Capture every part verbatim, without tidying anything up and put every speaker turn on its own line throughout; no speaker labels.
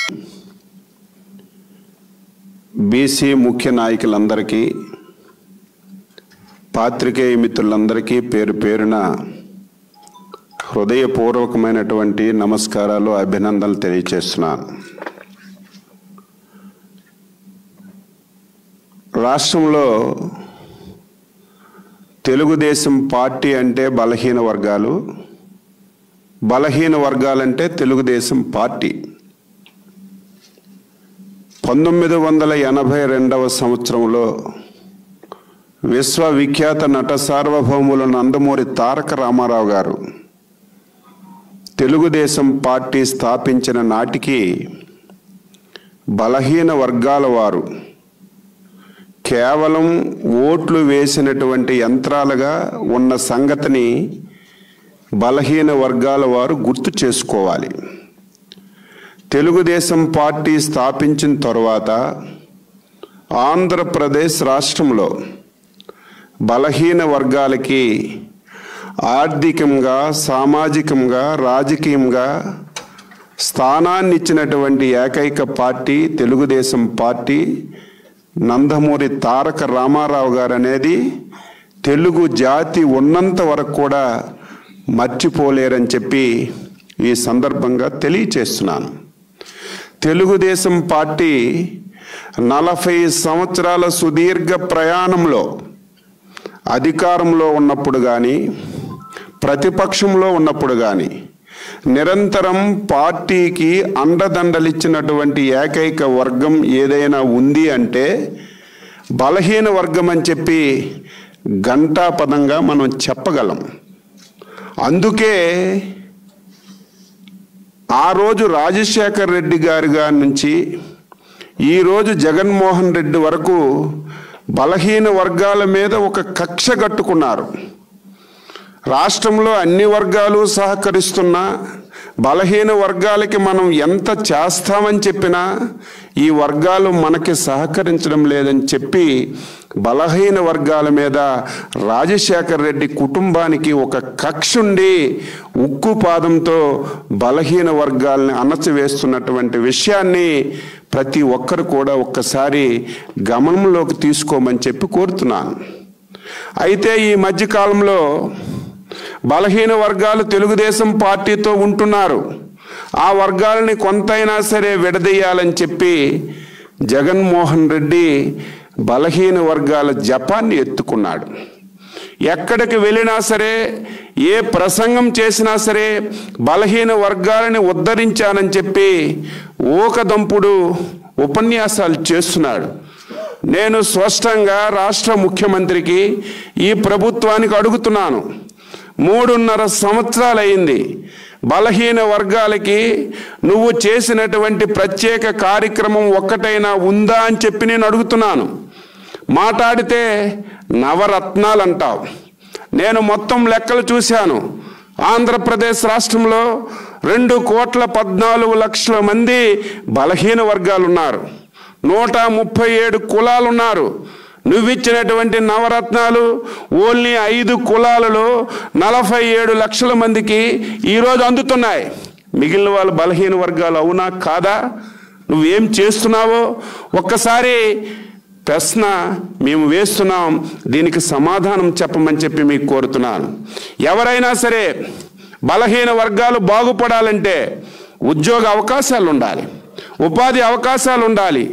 BC ముఖ్య నాయకులందరికీ, పాత్రికేయ మిత్రులందరికీ పేరు పేరున హృదయపూర్వకమైనటువంటి నమస్కారాలు, అభినందనలు తెలియజేస్తున్నాను. రాష్ట్రంలో తెలుగుదేశం పార్టీ అంటే బలహీన వర్గాలు, బలహీన వర్గాలంటే తెలుగుదేశం పార్టీ. పంతొమ్మిది వందల ఎనభై రెండవ సంవత్సరంలో విశ్వవిఖ్యాత నట సార్వభౌములు నందమూరి తారక రామారావు గారు తెలుగుదేశం పార్టీ స్థాపించిన నాటికి బలహీన వర్గాల వారు కేవలం ఓట్లు వేసినటువంటి యంత్రాలుగా ఉన్న సంగతిని బలహీన వర్గాల వారు గుర్తు చేసుకోవాలి. తెలుగుదేశం పార్టీ స్థాపించిన తరువాత ఆంధ్రప్రదేశ్ రాష్ట్రంలో బలహీన వర్గాలకి ఆర్థికంగా, సామాజికంగా, రాజకీయంగా స్థానాన్ని ఇచ్చినటువంటి ఏకైక పార్టీ తెలుగుదేశం పార్టీ. నందమూరి తారక రామారావు గారు అనేది తెలుగు జాతి ఉన్నంత వరకు కూడా మర్చిపోలేరని చెప్పి ఈ సందర్భంగా తెలియచేస్తున్నాను. తెలుగుదేశం పార్టీ నలభై సంవత్సరాల సుదీర్ఘ ప్రయాణంలో అధికారంలో ఉన్నప్పుడు కానీ, ప్రతిపక్షంలో ఉన్నప్పుడు కానీ నిరంతరం పార్టీకి అండదండలిచ్చినటువంటి ఏకైక వర్గం ఏదైనా ఉంది అంటే బలహీన వర్గం అని చెప్పి ఘంటాపదంగా మనం చెప్పగలం. అందుకే ఆ రోజు రాజశేఖర్ రెడ్డి గారి గారి నుంచి ఈరోజు జగన్మోహన్ రెడ్డి వరకు బలహీన వర్గాల మీద ఒక కక్ష కట్టుకున్నారు. రాష్ట్రంలో అన్ని వర్గాలు సహకరిస్తున్నా బలహీన వర్గాలకి మనం ఎంత చేస్తామని చెప్పినా ఈ వర్గాలు మనకి సహకరించడం లేదని చెప్పి బలహీన వర్గాల మీద రాజశేఖర్ రెడ్డి కుటుంబానికి ఒక కక్ష ఉండి ఉక్కు పాదంతో బలహీన వర్గాలని అణచివేస్తున్నటువంటి విషయాన్ని ప్రతి ఒక్కరు కూడా ఒక్కసారి గమనంలోకి తీసుకోమని చెప్పి కోరుతున్నాను. అయితే ఈ మధ్యకాలంలో బలహీన వర్గాలు తెలుగుదేశం పార్టీతో ఉంటున్నారు. ఆ వర్గాలని కొంతైనా సరే విడదీయాలని చెప్పి జగన్మోహన్ రెడ్డి బలహీన వర్గాల జపాన్ని ఎత్తుకున్నాడు. ఎక్కడికి వెళ్ళినా సరే, ఏ ప్రసంగం చేసినా సరే బలహీన వర్గాలని ఉద్ధరించానని చెప్పి ఓకదంపుడు ఉపన్యాసాలు చేస్తున్నాడు. నేను స్పష్టంగా రాష్ట్ర ముఖ్యమంత్రికి, ఈ ప్రభుత్వానికి అడుగుతున్నాను, మూడున్నర సంవత్సరాలైంది బలహీన వర్గాలకి నువ్వు చేసినటువంటి ప్రత్యేక కార్యక్రమం ఒక్కటైనా ఉందా అని చెప్పి నేను అడుగుతున్నాను. మాట్లాడితే నవరత్నాలు అంటావు. నేను మొత్తం లెక్కలు చూశాను. ఆంధ్రప్రదేశ్ రాష్ట్రంలో రెండు కోట్ల పద్నాలుగు లక్షల మంది బలహీన వర్గాలు ఉన్నారు. నూట ముప్పై ఏడు కులాలు ఉన్నారు. నువ్విచ్చినటువంటి నవరత్నాలు ఓన్లీ ఐదు కులాలలో నలభై ఏడు లక్షల మందికి ఈరోజు అందుతున్నాయి. మిగిలిన వాళ్ళు బలహీన వర్గాలు అవునా కాదా? నువ్వేం చేస్తున్నావో ఒక్కసారి ప్రశ్న మేము వేస్తున్నాం, దీనికి సమాధానం చెప్పమని చెప్పి మీకు కోరుతున్నాను. ఎవరైనా సరే బలహీన వర్గాలు బాగుపడాలంటే ఉద్యోగ అవకాశాలు ఉండాలి, ఉపాధి అవకాశాలు ఉండాలి.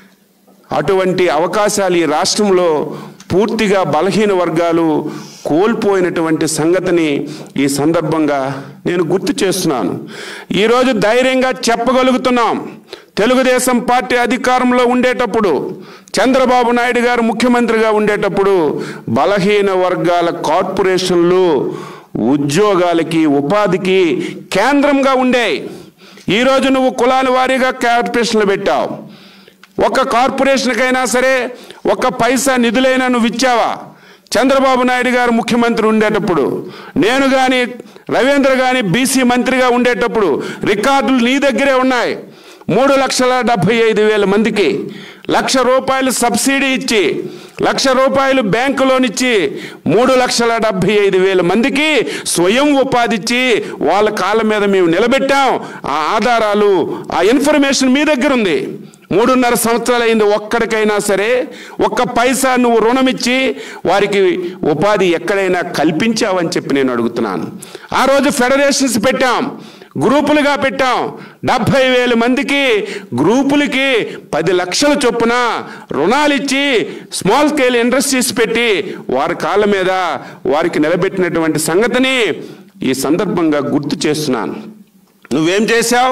అటువంటి అవకాశాలు ఈ రాష్ట్రంలో పూర్తిగా బలహీన వర్గాలు కోల్పోయినటువంటి సంగతిని ఈ సందర్భంగా నేను గుర్తు చేస్తున్నాను. ఈరోజు ధైర్యంగా చెప్పగలుగుతున్నాం, తెలుగుదేశం పార్టీ అధికారంలో ఉండేటప్పుడు, చంద్రబాబు నాయుడు గారు ముఖ్యమంత్రిగా ఉండేటప్పుడు బలహీన వర్గాల కార్పొరేషన్లు ఉద్యోగాలకి, ఉపాధికి కేంద్రంగా ఉండేవి. ఈరోజు నువ్వు కులాల వారీగా కార్పొరేషన్లు పెట్టావు. ఒక కార్పొరేషన్కైనా సరే ఒక పైసా నిధులైనా నువ్వు ఇచ్చావా? చంద్రబాబు నాయుడు గారు ముఖ్యమంత్రి ఉండేటప్పుడు, నేను కానీ రవీంద్ర కానీ బీసీ మంత్రిగా ఉండేటప్పుడు రికార్డులు నీ దగ్గరే ఉన్నాయి. మూడు లక్షల డెబ్బై ఐదు వేల మందికి
లక్ష రూపాయలు సబ్సిడీ ఇచ్చి లక్ష రూపాయలు బ్యాంకు లోన్ ఇచ్చి మూడు లక్షల డెబ్బై ఐదు వేల మందికి స్వయం ఉపాధి ఇచ్చి వాళ్ళ కాళ్ళ మీద మేము నిలబెట్టాం. ఆ ఆధారాలు, ఆ ఇన్ఫర్మేషన్ మీ దగ్గర ఉంది. మూడున్నర సంవత్సరాలు అయింది. ఒక్కడికైనా సరే ఒక్క పైసా నువ్వు రుణం ఇచ్చి వారికి ఉపాధి ఎక్కడైనా కల్పించావని చెప్పి నేను అడుగుతున్నాను. ఆ రోజు ఫెడరేషన్స్ పెట్టాం, గ్రూపులుగా పెట్టాం. డెబ్భై వేల మందికి గ్రూపులకి పది లక్షల చొప్పున రుణాలు ఇచ్చి స్మాల్ స్కేల్ ఇండస్ట్రీస్ పెట్టి వారి కాళ్ళ మీద వారికి నిలబెట్టినటువంటి సంగతిని ఈ సందర్భంగా గుర్తు చేస్తున్నాను. నువ్వేం చేశావు?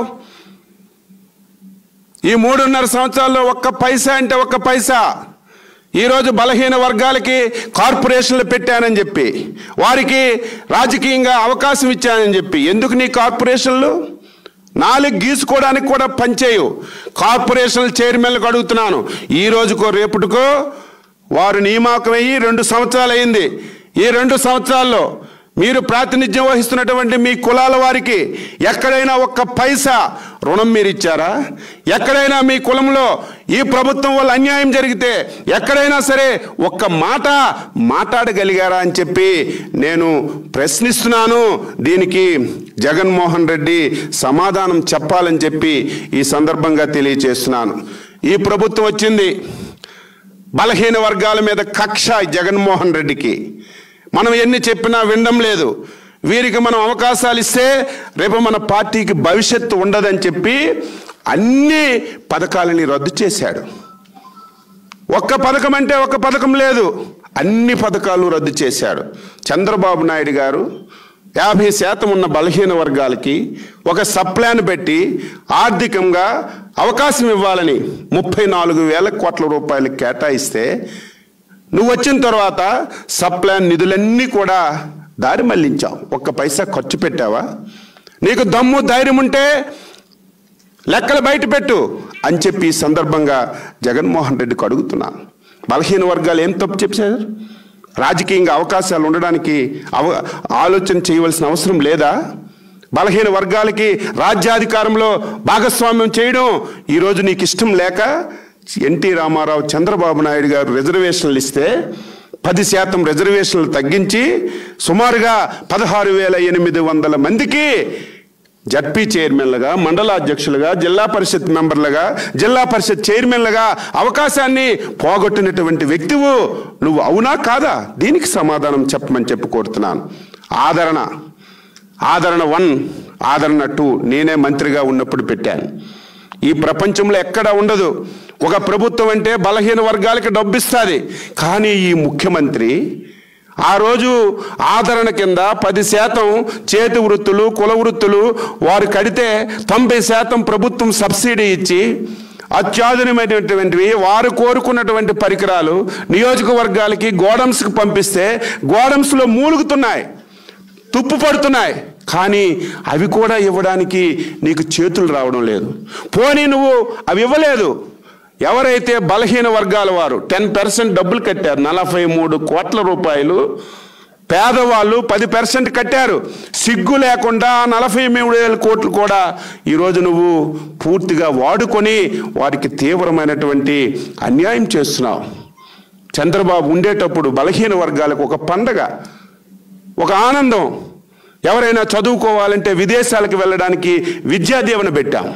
ఈ మూడున్నర సంవత్సరాల్లో ఒక్క పైసా అంటే ఒక్క పైసా. ఈరోజు బలహీన వర్గాలకి కార్పొరేషన్లు పెట్టానని చెప్పి, వారికి రాజకీయంగా అవకాశం ఇచ్చానని చెప్పి, ఎందుకు నీ కార్పొరేషన్లు? నాలుగు గీసుకోవడానికి కూడా పనిచేయు. కార్పొరేషన్ల చైర్మన్లకు అడుగుతున్నాను, ఈ రోజుకో రేపుటికో వారు నియామకం అయ్యి రెండు సంవత్సరాలు అయింది. ఈ రెండు సంవత్సరాల్లో మీరు ప్రాతినిధ్యం వహిస్తున్నటువంటి మీ కులాల వారికి ఎక్కడైనా ఒక్క పైసా రుణం మీరు ఇచ్చారా? ఎక్కడైనా మీ కులంలో ఈ ప్రభుత్వం వల్ల అన్యాయం జరిగితే ఎక్కడైనా సరే ఒక్క మాట మాట్లాడగలిగారా అని చెప్పి నేను ప్రశ్నిస్తున్నాను. దీనికి జగన్మోహన్ రెడ్డి సమాధానం చెప్పాలని చెప్పి ఈ సందర్భంగా తెలియజేస్తున్నాను. ఈ ప్రభుత్వం వచ్చింది, బలహీన వర్గాల మీద కక్ష జగన్మోహన్ రెడ్డికి. మనం ఎన్ని చెప్పినా వినడం లేదు. వీరికి మనం అవకాశాలు ఇస్తే రేపు మన పార్టీకి భవిష్యత్తు ఉండదని చెప్పి అన్ని పథకాలని రద్దు చేశాడు. ఒక్క పథకం అంటే ఒక్క పథకం లేదు, అన్ని పథకాలు రద్దు చేశాడు. చంద్రబాబు నాయుడు గారు యాభై శాతం ఉన్న బలహీన వర్గాలకి ఒక సప్లాన్ పెట్టి ఆర్థికంగా అవకాశం ఇవ్వాలని ముప్పై నాలుగు వేల కోట్ల రూపాయలు కేటాయిస్తే నువ్వు వచ్చిన తర్వాత సప్లాన్ నిధులన్నీ కూడా దారి మళ్లించావు. ఒక్క పైసా ఖర్చు పెట్టావా? నీకు దమ్ము ధైర్యం ఉంటే లెక్కలు బయట పెట్టు అని చెప్పి ఈ సందర్భంగా జగన్మోహన్ రెడ్డికి అడుగుతున్నాను. బలహీన వర్గాలు ఏం తప్పు చెప్పారు? రాజకీయంగా అవకాశాలు ఉండడానికి అవ ఆలోచన చేయవలసిన అవసరం లేదా? బలహీన వర్గాలకి రాజ్యాధికారంలో భాగస్వామ్యం చేయడం ఈరోజు నీకు ఇష్టం లేక ఎన్టీ రామారావు, చంద్రబాబు నాయుడు గారు రిజర్వేషన్లు ఇస్తే పది శాతం రిజర్వేషన్లు తగ్గించి సుమారుగా పదహారు వేల ఎనిమిది వందల మందికి జడ్పీ చైర్మన్లుగా, మండలాధ్యక్షులుగా, జిల్లా పరిషత్ మెంబర్లుగా, జిల్లా పరిషత్ చైర్మన్లుగా అవకాశాన్ని పోగొట్టినటువంటి వ్యక్తివు నువ్వు, అవునా కాదా? దీనికి సమాధానం చెప్పమని చెప్పి కోరుతున్నాను. ఆదరణ ఆదరణ వన్, ఆదరణ టూ నేనే మంత్రిగా ఉన్నప్పుడు పెట్టాను. ఈ ప్రపంచంలో ఎక్కడా ఉండదు. ఒక ప్రభుత్వం అంటే బలహీన వర్గాలకి డబ్బిస్తుంది, కానీ ఈ ముఖ్యమంత్రి ఆ రోజు ఆదరణ కింద పది శాతం చేతి వృత్తులు, కుల వృత్తులు వారు కడితే తొంభై శాతం ప్రభుత్వం సబ్సిడీ ఇచ్చి అత్యాధునికమైనటువంటివి వారు కోరుకున్నటువంటి పరికరాలు నియోజకవర్గాలకి గోడమ్స్కి పంపిస్తే గోడమ్స్లో మూలుగుతున్నాయి, తుప్పు పడుతున్నాయి. కానీ అవి కూడా ఇవ్వడానికి నీకు చేతులు రావడం లేదు. పోనీ నువ్వు అవి ఇవ్వలేదు. ఎవరైతే బలహీన వర్గాల వారు టెన్ పర్సెంట్ డబ్బులు కట్టారు, నలభై మూడు కోట్ల రూపాయలు పేదవాళ్ళు పది పర్సెంట్ కట్టారు. సిగ్గు లేకుండా నలభై మూడు వేల కోట్లు కూడా ఈరోజు నువ్వు పూర్తిగా వాడుకొని వారికి తీవ్రమైనటువంటి అన్యాయం చేస్తున్నావు. చంద్రబాబు ఉండేటప్పుడు బలహీన వర్గాలకు ఒక పండగ, ఒక ఆనందం. ఎవరైనా చదువుకోవాలంటే విదేశాలకు వెళ్ళడానికి విద్యా దీవెన పెట్టాం.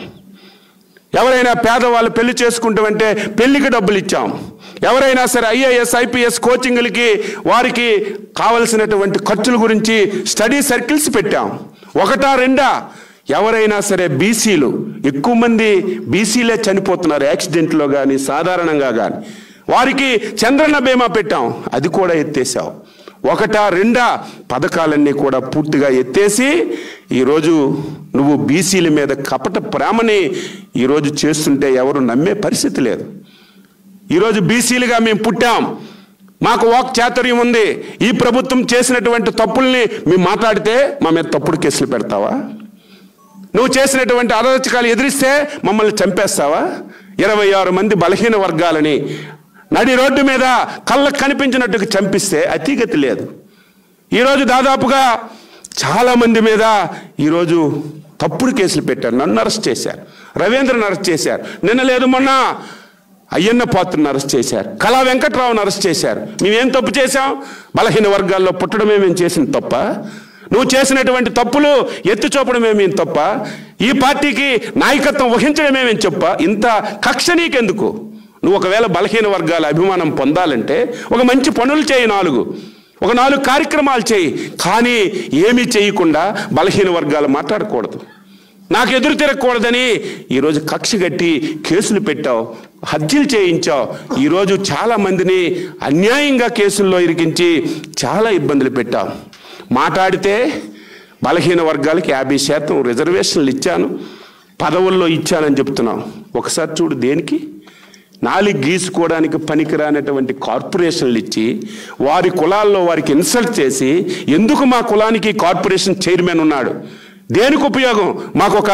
ఎవరైనా పేదవాళ్ళు పెళ్లి చేసుకుంటామంటే పెళ్లికి డబ్బులు ఇచ్చాం. ఎవరైనా సరే ఐఏఎస్ ఐపీఎస్ కోచింగ్లకి వారికి కావలసినటువంటి ఖర్చుల గురించి స్టడీ సర్కిల్స్ పెట్టాం. ఒకటా రెండా? ఎవరైనా సరే బీసీలు, ఎక్కువ మంది బీసీలే చనిపోతున్నారు యాక్సిడెంట్లో కానీ సాధారణంగా కానీ, వారికి చంద్రన్న బీమా పెట్టాం, అది కూడా ఎత్తేసావు. ఒకటా రెండా? పథకాలన్నీ కూడా పూర్తిగా ఎత్తేసి ఈరోజు నువ్వు బీసీల మీద కపట ప్రేమని ఈరోజు చేస్తుంటే ఎవరు నమ్మే పరిస్థితి లేదు. ఈరోజు బీసీలుగా మేము పుట్టాం, మాకు వాక్ చాతుర్యం ఉంది. ఈ ప్రభుత్వం చేసినటువంటి తప్పుల్ని మేము మాట్లాడితే మా మీద తప్పుడు కేసులు పెడతావా? నువ్వు చేసినటువంటి అరాచకాలు ఎదిరిస్తే మమ్మల్ని చంపేస్తావా? ఇరవై ఆరు మంది బలహీన వర్గాలని నడి రోడ్డు మీద కళ్ళకు కనిపించినట్టుగా చంపిస్తే అతిగతి లేదు. ఈరోజు దాదాపుగా చాలామంది మీద ఈరోజు తప్పుడు కేసులు పెట్టారు. నన్ను అరెస్ట్ చేశారు, రవీంద్రను అరెస్ట్ చేశారు. నిన్న లేదు మొన్న అయ్యన్న పాత్రను అరెస్ట్ చేశారు, కళా వెంకట్రావును అరెస్ట్ చేశారు. మేమేం తప్పు చేశాం? బలహీన వర్గాల్లో పుట్టడమే మేము చేసిన తప్ప? నువ్వు చేసినటువంటి తప్పులు ఎత్తి చూపడమే మేము తప్ప? ఈ పార్టీకి నాయకత్వం వహించడమే మేము చెప్ప? ఇంత కక్ష నీకెందుకు? నువ్వు ఒకవేళ బలహీన వర్గాల అభిమానం పొందాలంటే ఒక మంచి పనులు చేయి, నాలుగు ఒక నాలుగు కార్యక్రమాలు చేయి. కానీ ఏమీ చేయకుండా బలహీన వర్గాలు మాట్లాడకూడదు, నాకు ఎదురు తిరగకూడదని ఈరోజు కక్ష కట్టి కేసులు పెట్టావు, హత్యలు చేయించావు. ఈరోజు చాలా మందిని అన్యాయంగా కేసుల్లో ఇరికించి చాలా ఇబ్బందులు పెట్టావు. మాట్లాడితే బలహీన వర్గాలకి యాభై శాతం రిజర్వేషన్లు ఇచ్చాను, పదవుల్లో ఇచ్చానని చెప్తున్నావు. ఒకసారి చూడు, దేనికి? నాలుగు గీసుకోవడానికి పనికిరానటువంటి కార్పొరేషన్లు ఇచ్చి వారి కులాల్లో వారికి ఇన్సల్ట్ చేసి, ఎందుకు మా కులానికి కార్పొరేషన్ చైర్మన్ ఉన్నాడు, దేనికి ఉపయోగం? మాకు ఒక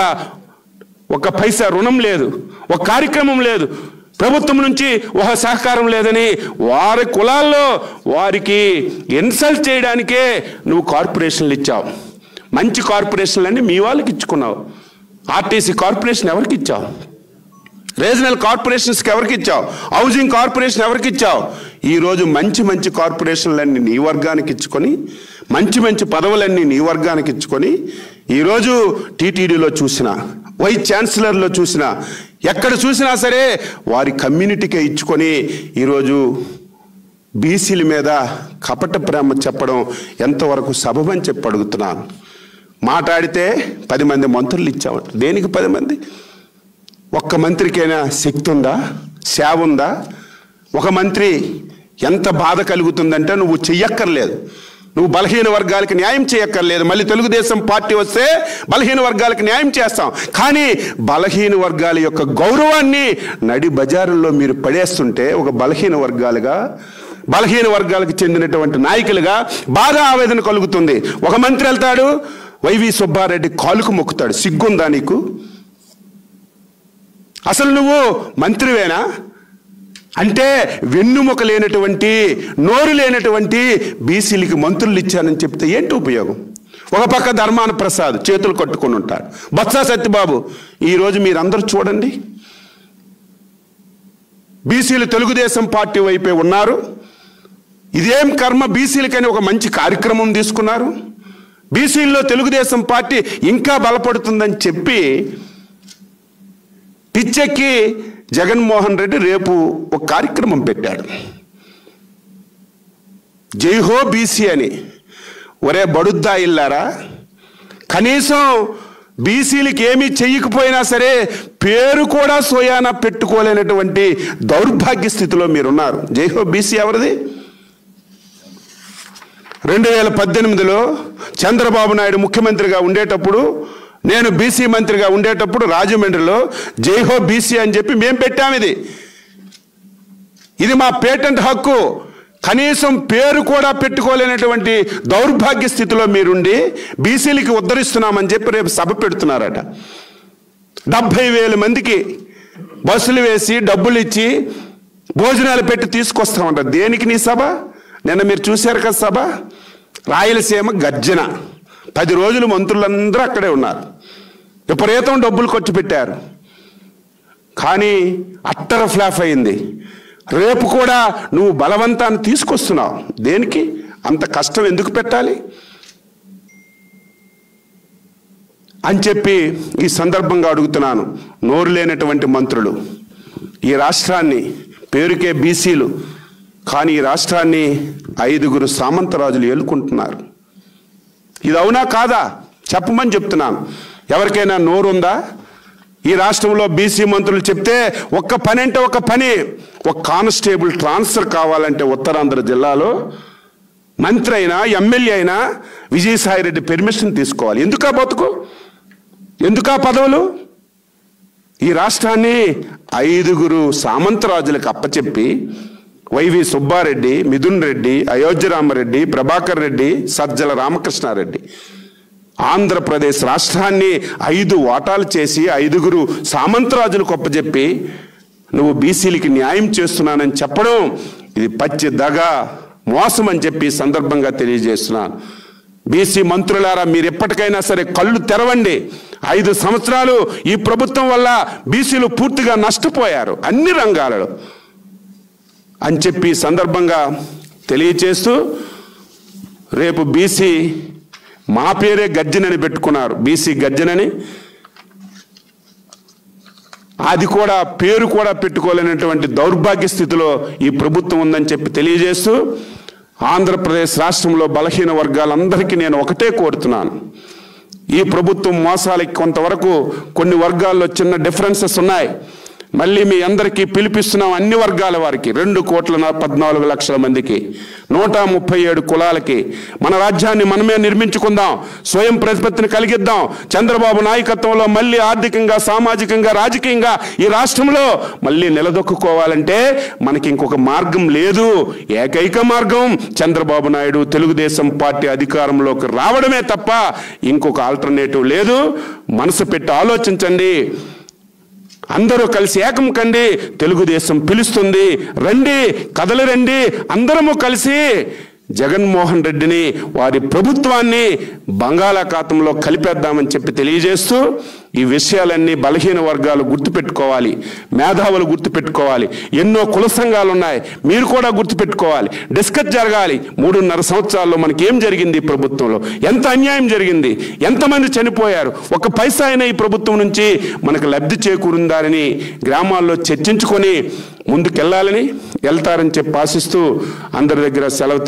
ఒక పైసా రుణం లేదు, ఒక కార్యక్రమం లేదు, ప్రభుత్వం నుంచి ఒక సహకారం లేదని వారి కులాల్లో వారికి ఇన్సల్ట్ చేయడానికే నువ్వు కార్పొరేషన్లు ఇచ్చావు. మంచి కార్పొరేషన్లన్నీ మీ వాళ్ళకి ఇచ్చుకున్నావు. ఆర్టీసీ కార్పొరేషన్ ఎవరికి ఇచ్చావు? రీజనల్ కార్పొరేషన్స్కి ఎవరికి ఇచ్చావు? హౌసింగ్ కార్పొరేషన్ ఎవరికి ఇచ్చావు? ఈరోజు మంచి మంచి కార్పొరేషన్లన్నీ నీ వర్గానికి ఇచ్చుకొని, మంచి మంచి పదవులన్నీ నీ వర్గానికి ఇచ్చుకొని, ఈరోజు టీటీడీలో చూసినా, వైస్ ఛాన్సలర్లో చూసినా, ఎక్కడ చూసినా సరే వారి కమ్యూనిటీకే ఇచ్చుకొని ఈరోజు బీసీల మీద కపట ప్రేమ చెప్పడం ఎంతవరకు సబబని చెప్పి అడుగుతున్నాను. మాట్లాడితే పది మంది మంత్రులు ఇచ్చామంట. దేనికి పది మంది? ఒక్క మంత్రికైనా శక్తి ఉందా? సేవ ఉందా? ఒక మంత్రి ఎంత బాధ కలుగుతుందంటే నువ్వు చెయ్యక్కర్లేదు, నువ్వు బలహీన వర్గాలకు న్యాయం చేయక్కర్లేదు. మళ్ళీ తెలుగుదేశం పార్టీ వస్తే బలహీన వర్గాలకు న్యాయం చేస్తాం. కానీ బలహీన వర్గాల యొక్క గౌరవాన్ని నడి బజారుల్లో మీరు పడేస్తుంటే ఒక బలహీన వర్గాలుగా, బలహీన వర్గాలకు చెందినటువంటి నాయకులుగా బాధ ఆవేదన కలుగుతుంది. ఒక మంత్రి వెళ్తాడు, వైవి సుబ్బారెడ్డి కాలుకు మొక్కుతాడు. సిగ్గుందా నీకు? అసలు నువ్వు మంత్రివేనా? అంటే వెన్నుముక లేనటువంటి, నోరు లేనటువంటి బీసీలకి మంత్రులు ఇచ్చానని చెప్తే ఏంటి ఉపయోగం? ఒక పక్క ధర్మాన ప్రసాద్ చేతులు కట్టుకొని ఉంటాడు, బొత్స సత్యబాబు. ఈరోజు మీరందరూ చూడండి, బీసీలు తెలుగుదేశం పార్టీ వైపే ఉన్నారు. ఇదేం కర్మ, బీసీలకని ఒక మంచి కార్యక్రమం తీసుకున్నారు. బీసీల్లో తెలుగుదేశం పార్టీ ఇంకా బలపడుతుందని చెప్పి పిచ్చెక్కి జగన్మోహన్ రెడ్డి రేపు ఒక కార్యక్రమం పెట్టాడు, జైహో బీసీ అని. ఒరే బడుద్దా ఇల్లారా, కనీసం బీసీలకి ఏమీ చెయ్యకపోయినా సరే పేరు కూడా సోయానా పెట్టుకోలేనటువంటి దౌర్భాగ్య స్థితిలో మీరున్నారు. జైహో బీసీ ఎవరిది? రెండు వేల పద్దెనిమిదిలో చంద్రబాబు నాయుడు ముఖ్యమంత్రిగా ఉండేటప్పుడు, నేను బీసీ మంత్రిగా ఉండేటప్పుడు రాజమండ్రిలో జైహో బీసీ అని చెప్పి మేము పెట్టాము. ఇది ఇది మా పేటెంట్ హక్కు. కనీసం పేరు కూడా పెట్టుకోలేనటువంటి దౌర్భాగ్య స్థితిలో మీరుండి బీసీలకి ఉద్ధరిస్తున్నామని చెప్పి రేపు సభ పెడుతున్నారట. డెబ్భై వేల మందికి బస్సులు వేసి డబ్బులు ఇచ్చి భోజనాలు పెట్టి తీసుకొస్తామంట. దేనికి నీ సభ? నిన్న మీరు చూశారు కదా సభ. రాయలసీమ గర్జన, పది రోజులు మంత్రులందరూ అక్కడే ఉన్నారు, విపరీతం డబ్బులు ఖర్చు పెట్టారు. కానీ అట్టర ఫ్లాప్ అయింది. రేపు కూడా నువ్వు బలవంతాన్ని తీసుకొస్తున్నావు. దేనికి అంత కష్టం ఎందుకు పెట్టాలి అని చెప్పి ఈ సందర్భంగా అడుగుతున్నాను. నోరు లేనటువంటి మంత్రులు ఈ రాష్ట్రాన్ని, పేరుకే బీసీలు కానీ ఈ రాష్ట్రాన్ని ఐదుగురు సామంతరాజులు ఏలుకుంటున్నారు. ఇది అవునా కాదా చెప్పమని చెప్తున్నాను. ఎవరికైనా నోరుందా? ఈ రాష్ట్రంలో బీసీ మంత్రులు చెప్తే ఒక్క పని అంటే ఒక పని, ఒక కానిస్టేబుల్ ట్రాన్స్ఫర్ కావాలంటే ఉత్తరాంధ్ర జిల్లాలో మంత్రి అయినా ఎమ్మెల్యే అయినా విజయసాయిరెడ్డి పెర్మిషన్ తీసుకోవాలి. ఎందుకా బతుకు? ఎందుకా పదవులు? ఈ రాష్ట్రాన్ని ఐదుగురు సామంతరాజులకు అప్పచెప్పి వైవి సుబ్బారెడ్డి, మిథున్ రెడ్డి, అయోధ్య రామరెడ్డి, ప్రభాకర్ రెడ్డి, సజ్జల రామకృష్ణారెడ్డి ఆంధ్రప్రదేశ్ రాష్ట్రాన్ని ఐదు వాటాలు చేసి ఐదుగురు సామంతరాజులకు అప్పచెప్పి నువ్వు బీసీలకి న్యాయం చేస్తున్నానని చెప్పడం ఇది పచ్చి దగ, మోసం అని చెప్పి సందర్భంగా తెలియజేస్తున్నాను. బీసీ మంత్రులారా, మీరు ఎప్పటికైనా సరే కళ్ళు తెరవండి. ఐదు సంవత్సరాలు ఈ ప్రభుత్వం వల్ల బీసీలు పూర్తిగా నష్టపోయారు అన్ని రంగాలలో అని చెప్పి సందర్భంగా తెలియచేస్తూ, రేపు బీసీ మా పేరే గర్జనని పెట్టుకున్నారు, బీసీ గర్జనని. అది కూడా పేరు కూడా పెట్టుకోలేనటువంటి దౌర్భాగ్య స్థితిలో ఈ ప్రభుత్వం ఉందని చెప్పి తెలియజేస్తూ, ఆంధ్రప్రదేశ్ రాష్ట్రంలో బలహీన వర్గాలందరికీ నేను ఒకటే కోరుతున్నాను. ఈ ప్రభుత్వం మోసాలకి కొంతవరకు కొన్ని వర్గాల్లో చిన్న డిఫరెన్సెస్ ఉన్నాయి. మళ్ళీ మీ అందరికీ పిలిపిస్తున్నాం, అన్ని వర్గాల వారికి, రెండు కోట్ల పద్నాలుగు లక్షల మందికి, నూట ముప్పై ఏడు కులాలకి మన రాజ్యాన్ని మనమే నిర్మించుకుందాం, స్వయం ప్రతిపత్తిని కలిగిద్దాం. చంద్రబాబు నాయకత్వంలో మళ్ళీ ఆర్థికంగా, సామాజికంగా, రాజకీయంగా ఈ రాష్ట్రంలో మళ్ళీ నిలదొక్కుకోవాలంటే మనకి ఇంకొక మార్గం లేదు. ఏకైక మార్గం చంద్రబాబు నాయుడు తెలుగుదేశం పార్టీ అధికారంలోకి రావడమే తప్ప ఇంకొక ఆల్టర్నేటివ్ లేదు. మనసు పెట్టి ఆలోచించండి, అందరూ కలిసి ఏకం కండి. తెలుగుదేశం పిలుస్తుంది, రండి, కదలి రండి, అందరము కలిసి జగన్మోహన్ రెడ్డిని, వారి ప్రభుత్వాన్ని బంగాళాఖాతంలో కలిపేద్దామని చెప్పి తెలియజేస్తూ, ఈ విషయాలన్నీ బలహీన వర్గాలు గుర్తుపెట్టుకోవాలి, మేధావులు గుర్తుపెట్టుకోవాలి. ఎన్నో కుల సంఘాలు ఉన్నాయి, మీరు కూడా గుర్తుపెట్టుకోవాలి. డిస్కస్ జరగాలి. మూడున్నర సంవత్సరాల్లో మనకి ఏం జరిగింది, ఈ ప్రభుత్వంలో ఎంత అన్యాయం జరిగింది, ఎంతమంది చనిపోయారు, ఒక పైసా అయినా ఈ ప్రభుత్వం నుంచి మనకు లబ్ధి చేకూరిందారని గ్రామాల్లో చర్చించుకొని ముందుకెళ్ళాలని, వెళ్తారని చెప్పి ఆశిస్తూ అందరి దగ్గర సెలవు